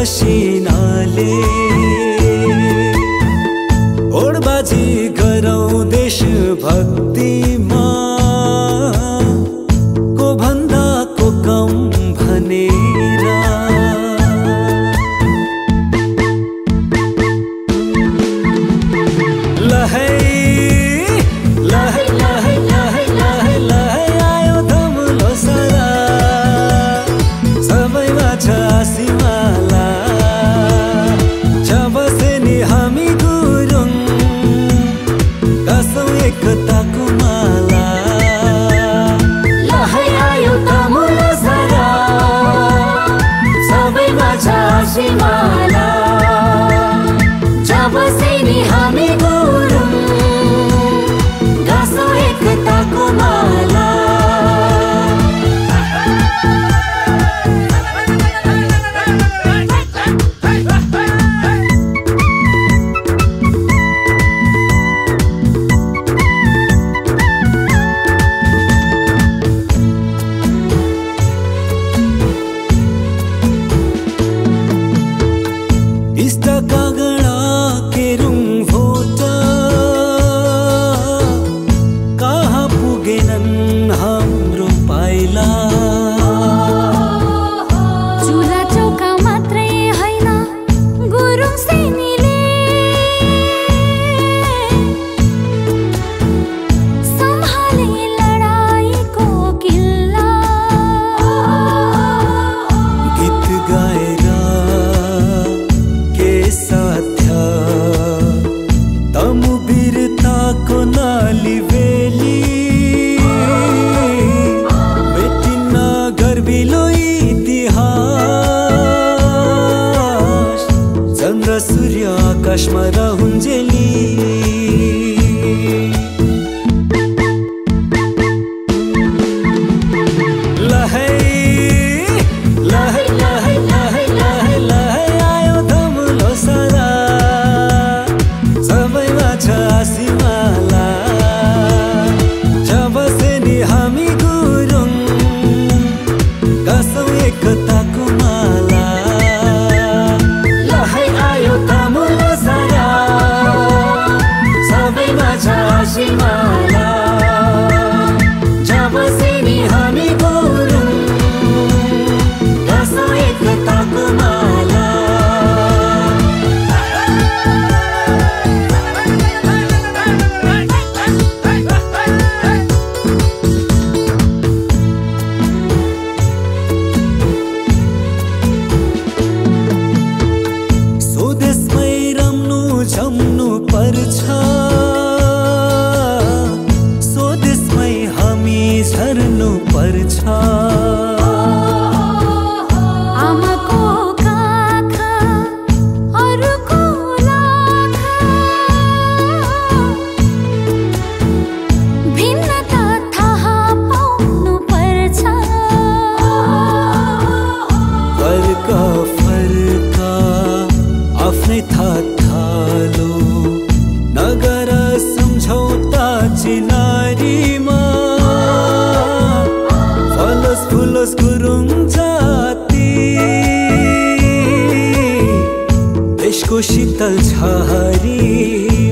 पसिनाले ओडबाजी गरौँ देश भक्तिमा को भन्दा को कम भनेर लहै लहै लहै लहै लहै लहै आयो धमुलो सारा सबैमा छ सिमाला जब से नि हामी गुरुङ कसौँ एकताको माला लहै आयो धमुलो सारा सबैमा छ सिमाला जब से नि हामी गुरुङ कसौँ एकताको माला कागडा केरुङ भोटा कहाँ पुगेनन् हाम्रो पाइला चुला चौका मात्रै हैन गुरुङ सेनीले सम्हाले लडाईँको किल्ला गीत गाएर साथ्या तमु वीरताको नाली बेली मेटिन्न गर्विलो इतिहास चन्द्र सूर्य आकाशमा रहन्जेली लहै लहै लहै लहै लहै लहै आयो धमुलो सारा सबैमा छ सिमाला जब से नि हामी गुरुङ कसौँ एकताको माला लहै आयो धमुलो सारा सबैमा छ सिमाला जब से नि हामी गुरुङ कसौँ एकताको माला स्वदेशमै रम्नु जम्नु पर्छ स्वदेशमै हामी झर्नु पर्छ आमाको काखा अरूको लाखा भिन्नता थाहा पाउनु पर्छ फर्का फर्का आफ्नै थालो नगर सम्झौता चिनारीमा फलोस् फुलोस् गुरुङ जाति देशको शीतल छहारी